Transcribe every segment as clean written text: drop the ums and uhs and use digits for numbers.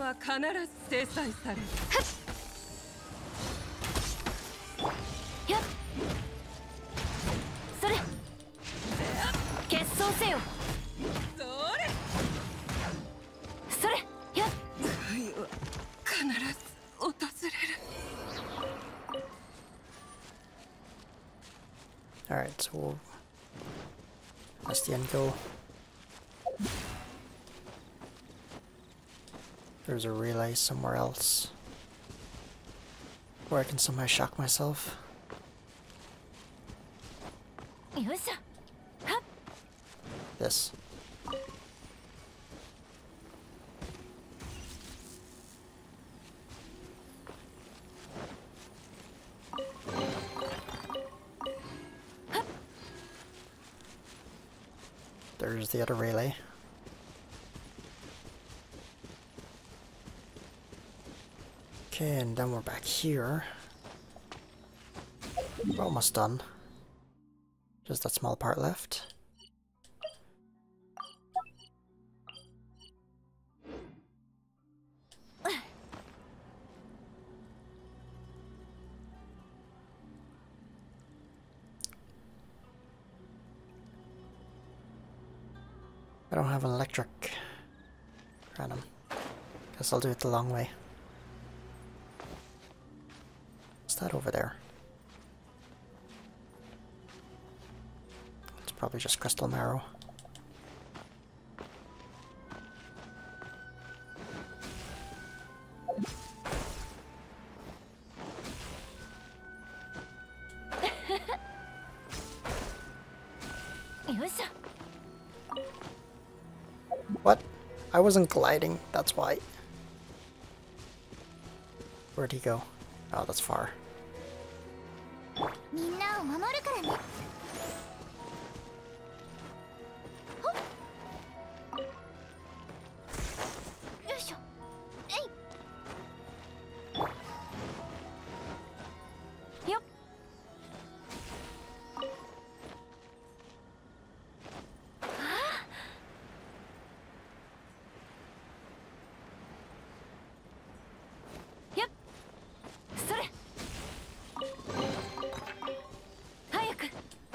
は必ず制裁される。 やっそれ決闘せよ。 それそれやっ愛は必ず訪れる。 Alright, so that's the end goal. There's a relay somewhere else where I can somehow shock myself. よいしょ。はっ This. There's the other relay. Okay, and then we're back here. We're almost done. Just that small part left. I don't have an electric random. Guess I'll do it the long way. What's that over there? It's probably just crystal marrow. What? I wasn't gliding, that's why. Where'd he go? Oh, that's far. みんなを守るからね。よいしょ。えい。よっ。よっ。それ。早く。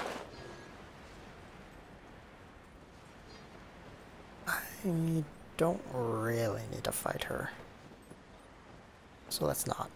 I don't really need to fight her. So let's not.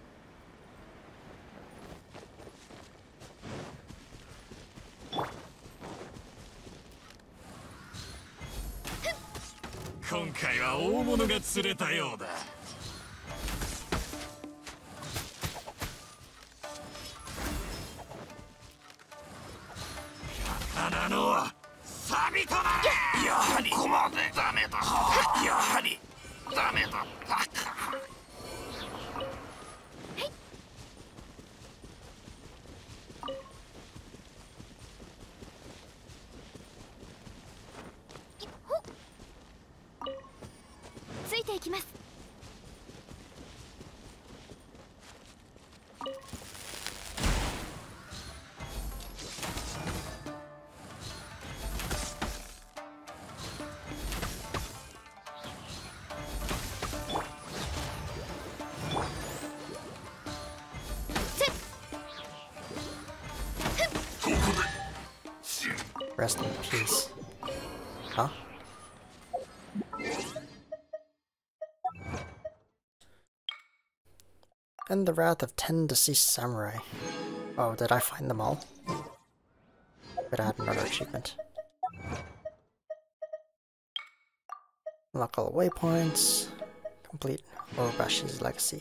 ほっ。ついていきます。 Rest in peace. Huh? And the Wrath of 10 Deceased Samurai. Oh, did I find them all? Could add another achievement. Unlock all waypoints. Complete Orobashi's Legacy.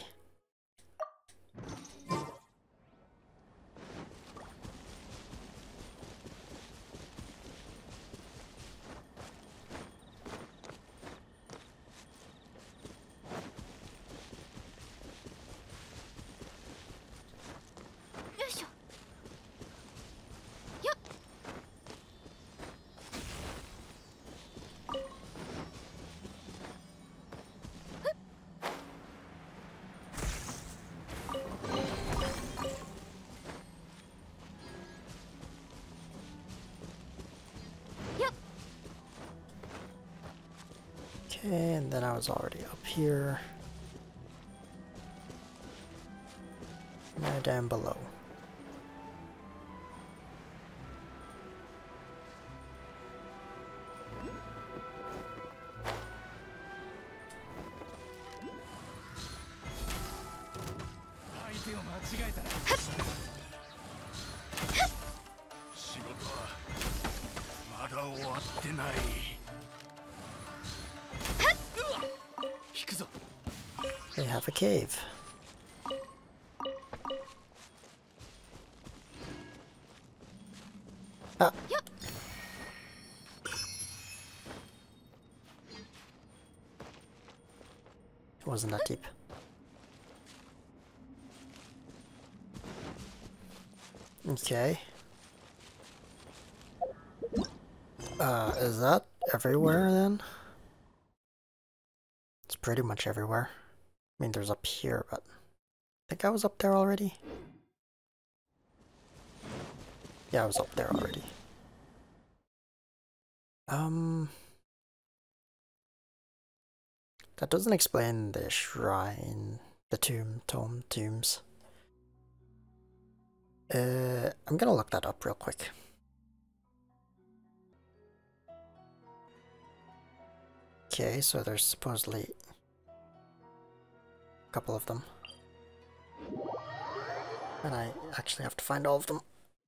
Okay, and then I was already up here. Now down below. They have a cave. Ah. It wasn't that deep. Okay. Is that everywhere then? It's pretty much everywhere. I mean, there's up here, but I think I was up there already. Yeah, I was up there already. That doesn't explain the shrine, the tombs. I'm gonna look that up real quick. Okay, so there's supposedly a couple of them. And I actually have to find all of them.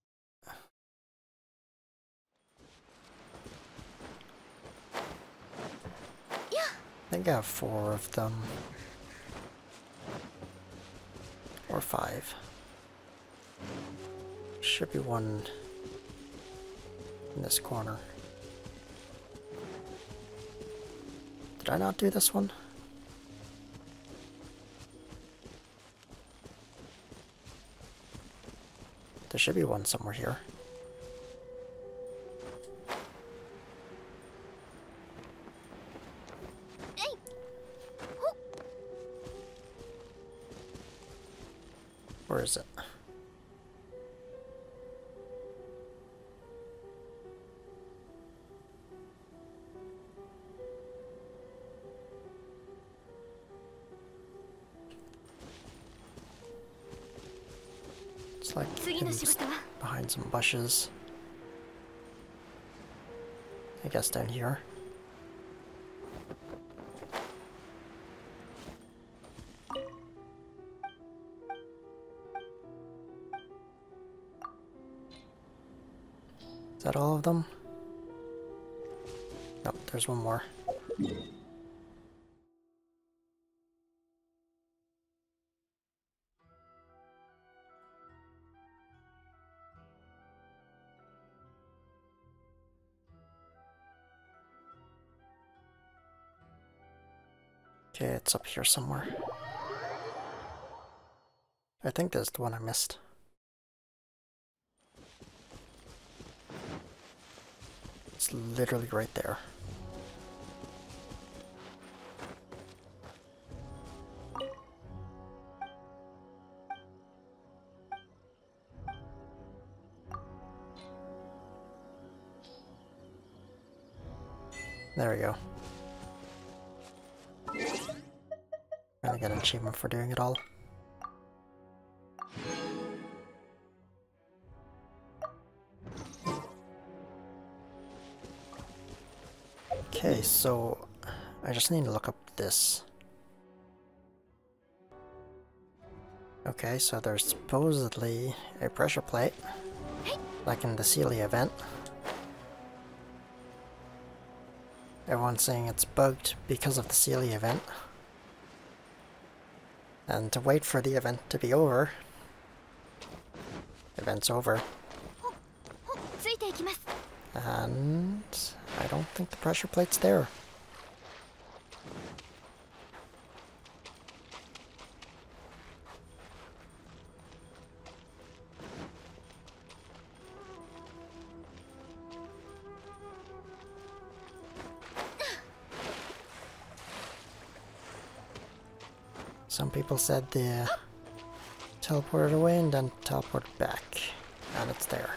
I think I have 4 of them. Or 5. Should be one in this corner. Did I not do this one? There should be one somewhere here. Where is it? It's like behind some bushes. I guess down here. Is that all of them? Nope, there's one more. Okay, it's up here somewhere. I think there's the one I missed. It's literally right there. There we go. Gonna get an achievement for doing it all. Okay, so I just need to look up this. Okay, so there's supposedly a pressure plate, like in the Celia event. Everyone's saying it's bugged because of the Celia event. And to wait for the event to be over. Event's over. And I don't think the pressure plate's there. Some people said they teleported away and then teleported back, and it's there.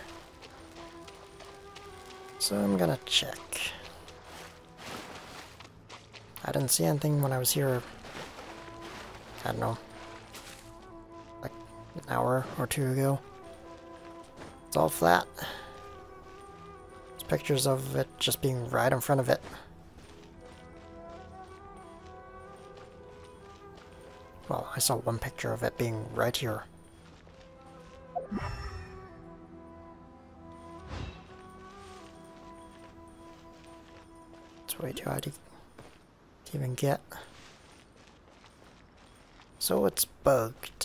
So I'm gonna check. I didn't see anything when I was here, I don't know, like an hour or two ago. It's all flat. There's pictures of it just being right in front of it. Well, I saw one picture of it being right here. It's way too high to even get. So it's bugged.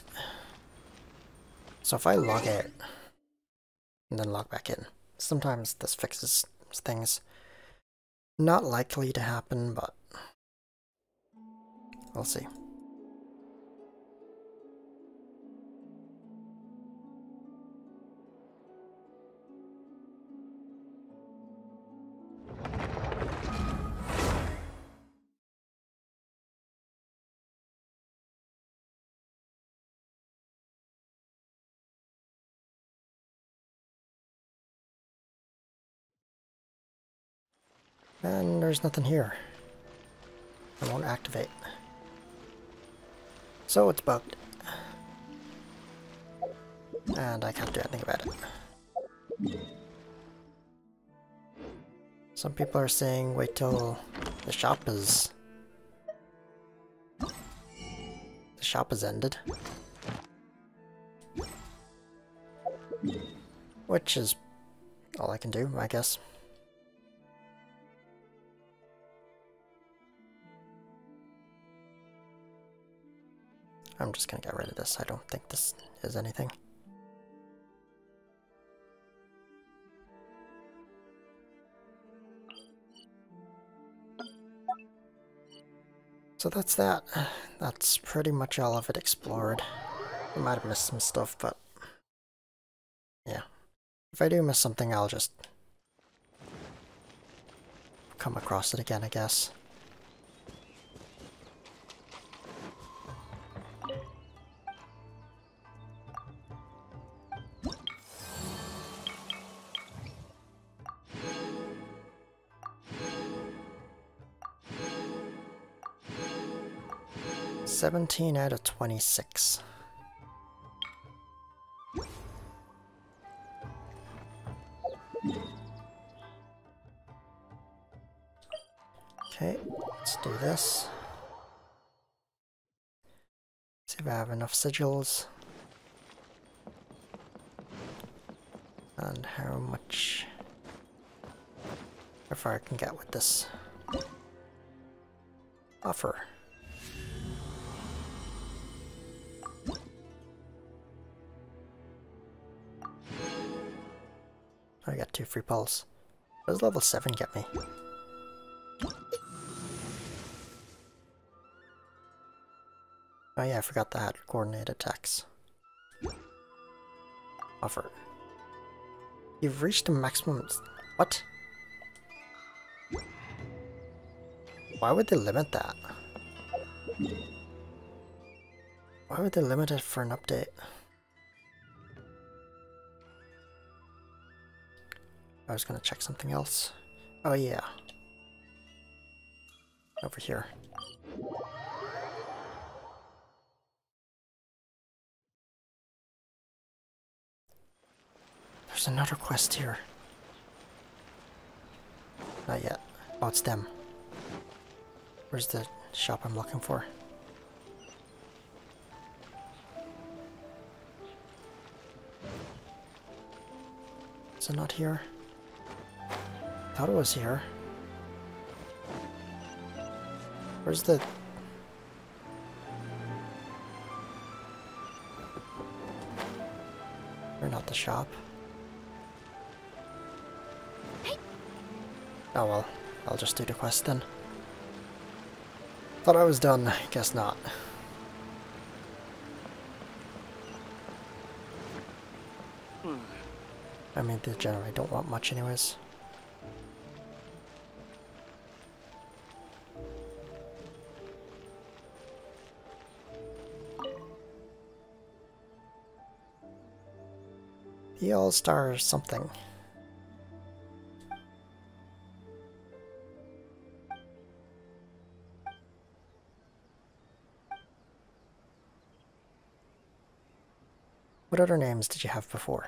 So if I log out and then log back in, sometimes this fixes things. Not likely to happen, but we'll see. And there's nothing here. It won't activate. So it's bugged. And I can't do anything about it. Some people are saying wait till the shop is ended. Which is all I can do, I guess. I'm just gonna get rid of this. I don't think this is anything. So that's that. That's pretty much all of it explored. I might have missed some stuff, but yeah. If I do miss something, I'll just come across it again, I guess. "17 out of 26. Okay, let's do this. See if I have enough sigils. And how far I can get with this offer. I got 2 free pulls. What does level 7 get me? Oh yeah, I forgot that I had coordinated attacks. Offer. You've reached the maximum... What? Why would they limit that? Why would they limit it for an update? I was gonna check something else. Oh yeah. Over here. There's another quest here. Not yet. Oh, it's them. Where's the shop I'm looking for? Is it not here? Thought it was here. Where's the... Or not the shop? Oh well, I'll just do the quest then. Thought I was done, guess not. I mean, they generally don't want much anyways. The All-Star something. What other names did you have before?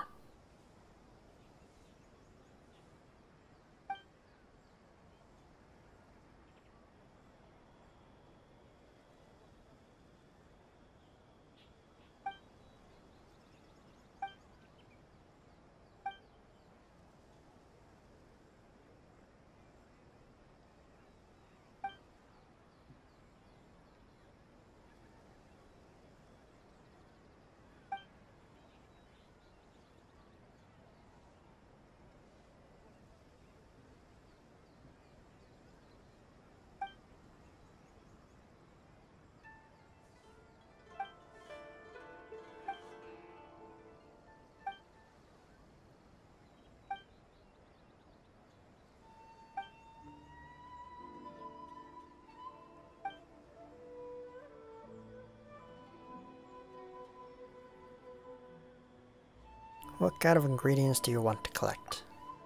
What kind of ingredients do you want to collect?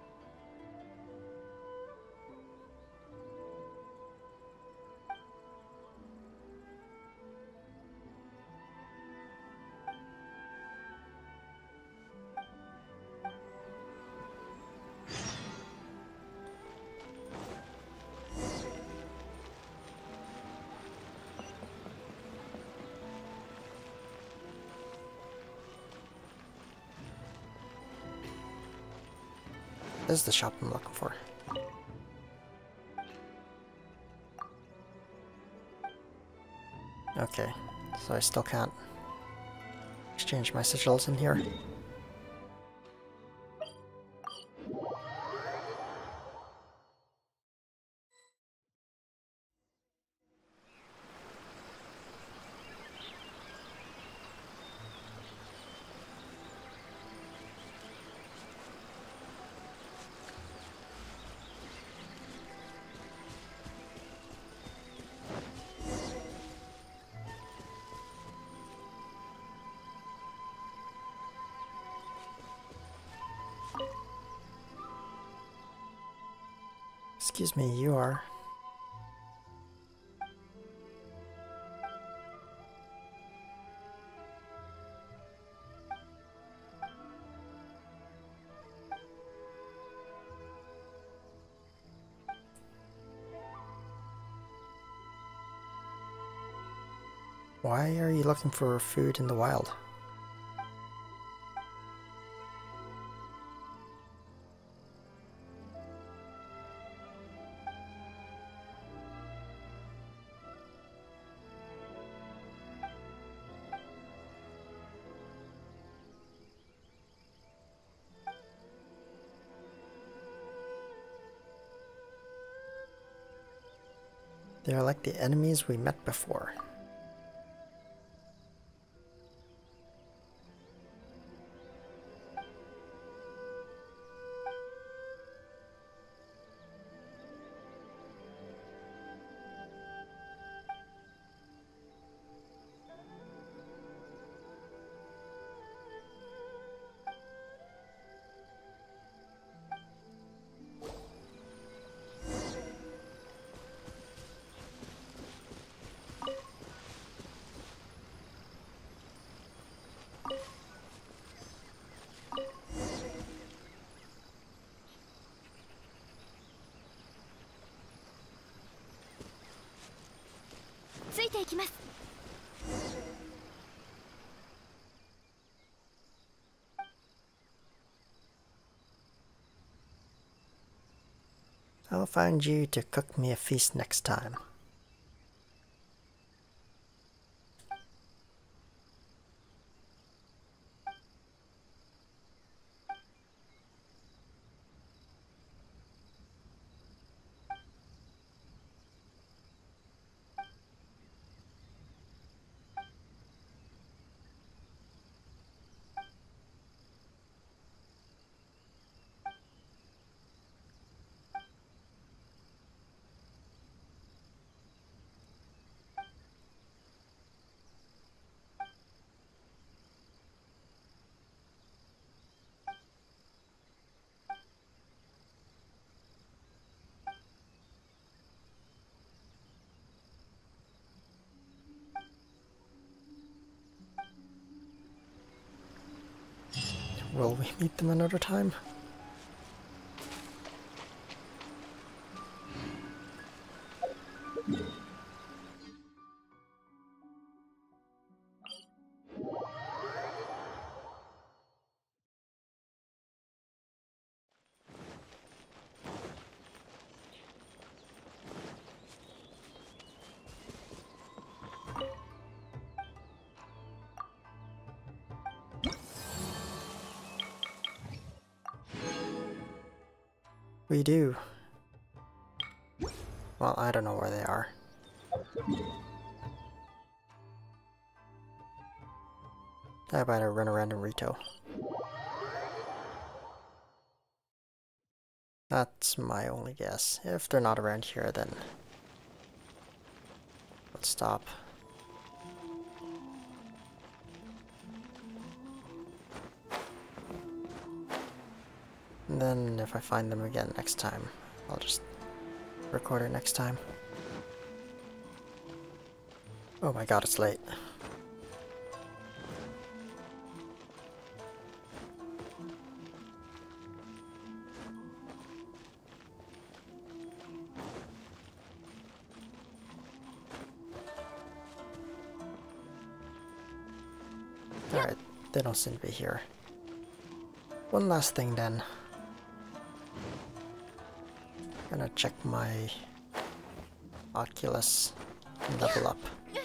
This is the shop I'm looking for. Okay, so I still can't exchange my sigils in here. Excuse me, you are... Why are you looking for food in the wild? They're like the enemies we met before. I'll find you to cook me a feast next time. Will we meet them another time? We do. Well, I don't know where they are. I better run around in Rito. That's my only guess. If they're not around here, then let's stop. And then if I find them again next time, I'll just record it next time. Oh my god, it's late. Alright, they don't seem to be here. One last thing then. Gonna check my Oculus and level up.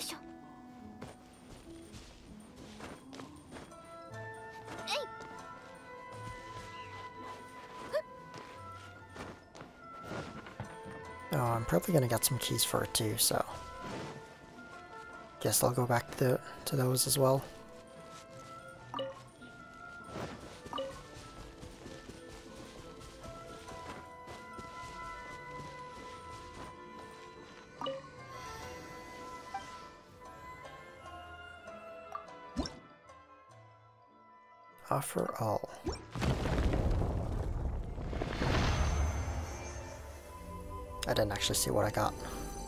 Oh, I'm probably gonna get some keys for it too, so guess I'll go back to those as well. Offer all. I didn't actually see what I got.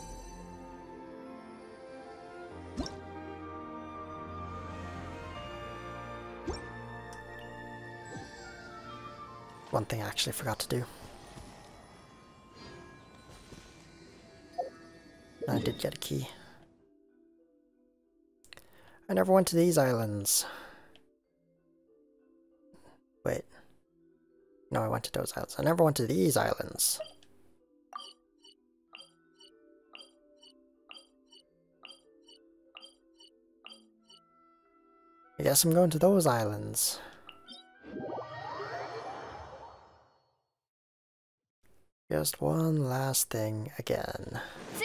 One thing I actually forgot to do. I did get a key. I never went to these islands. Wait. No, I went to those islands. I never went to these islands. I guess I'm going to those islands. Just one last thing again.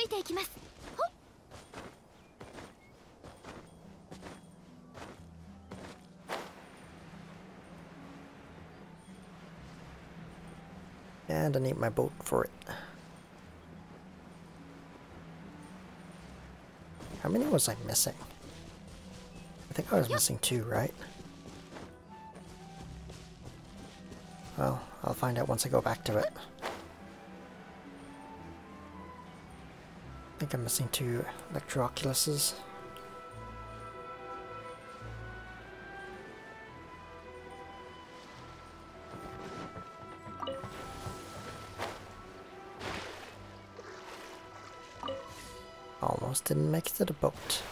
And I need my boat for it. How many was I missing? I think I was missing 2, right? Well, I'll find out once I go back to it. I think I'm missing 2 Electro-Oculuses. Almost didn't make it to the boat.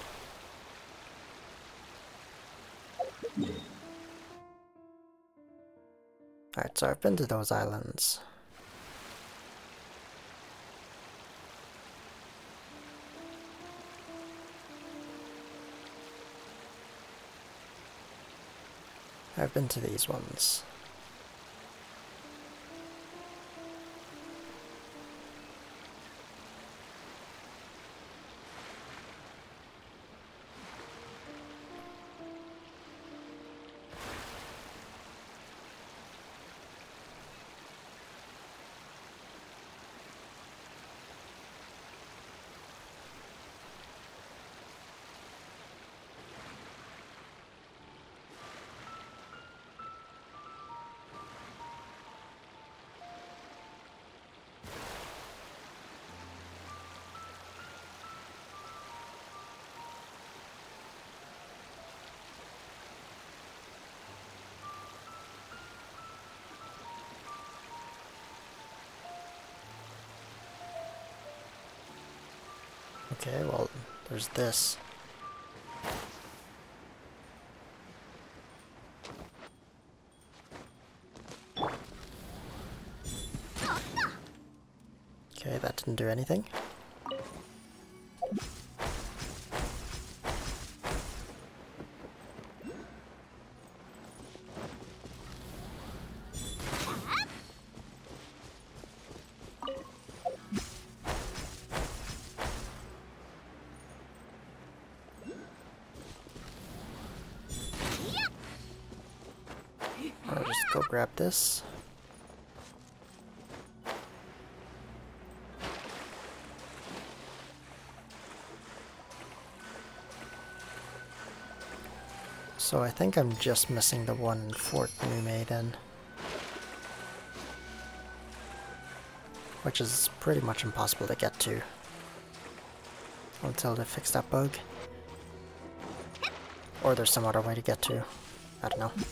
Alright, so I've been to those islands. I've been to these ones. Okay, well, there's this. Okay, that didn't do anything. I'll just go grab this. So I think I'm just missing the one in Fort New Maiden, which is pretty much impossible to get to until they fix that bug. Or there's some other way to get to. I don't know.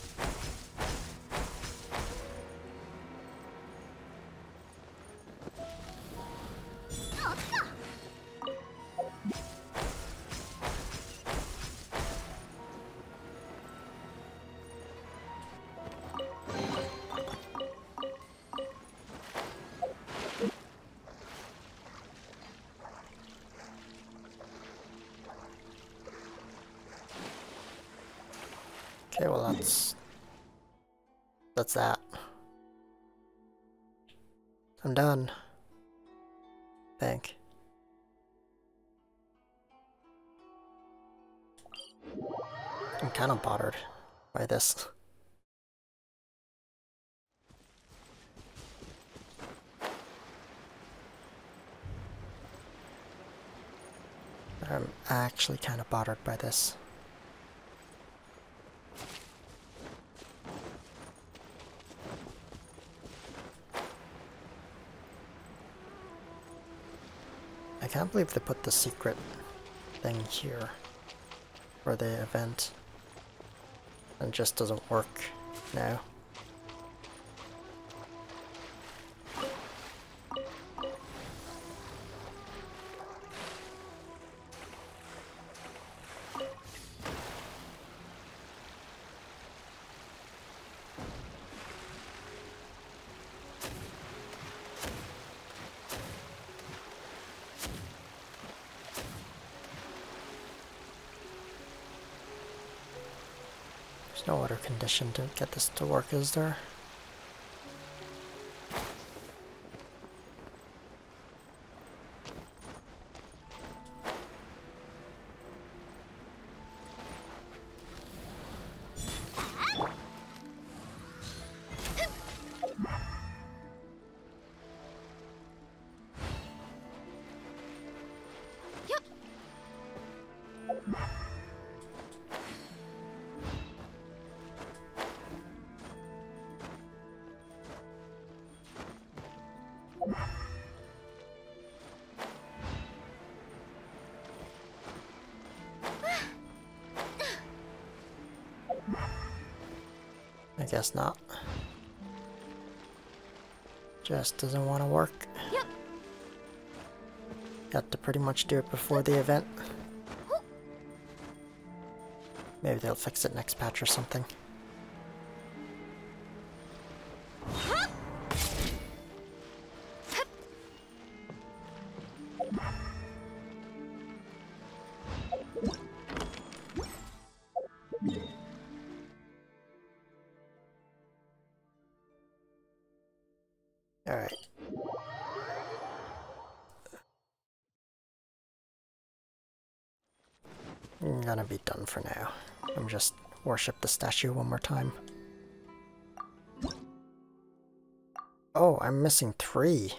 Okay, well that's that. I'm done. I think. I'm kind of bothered by this. I'm actually kind of bothered by this. I can't believe they put the secret thing here for the event and it just doesn't work now. There's no other condition to get this to work, is there? I guess not. Just doesn't want to work. Yep. Got to pretty much do it before the event. Maybe they'll fix it next patch or something. Alright. I'm gonna be done for now. I'm just worship the statue one more time. Oh, I'm missing 3.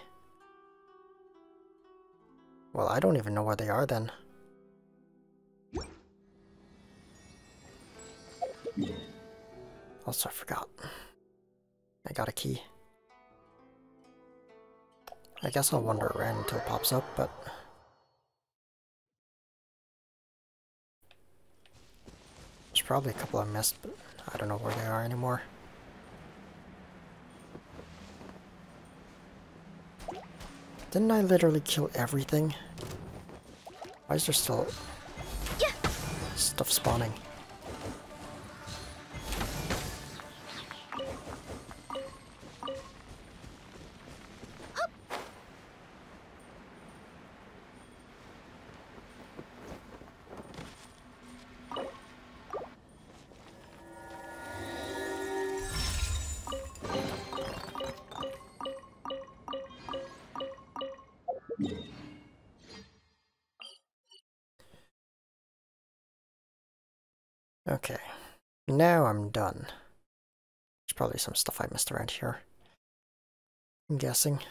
Well, I don't even know where they are then. Also, I forgot. I got a key. I guess I'll wander around until it pops up, but... There's probably a couple I missed, but I don't know where they are anymore. Didn't I literally kill everything? Why is there still stuff spawning? Okay, now I'm done. There's probably some stuff I missed around here, I'm guessing.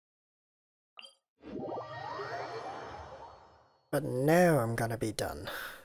But now I'm gonna be done.